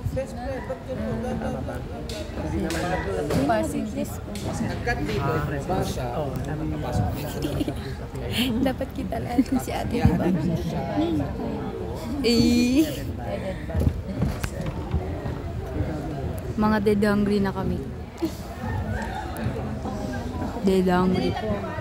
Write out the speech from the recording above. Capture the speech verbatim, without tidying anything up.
Passing this po. Hanggat dito, basa. Oo, napapasok dito. Dapat kita lahat si ate, di ba? Eh. Mga dead hungry na kami. Dead hungry po.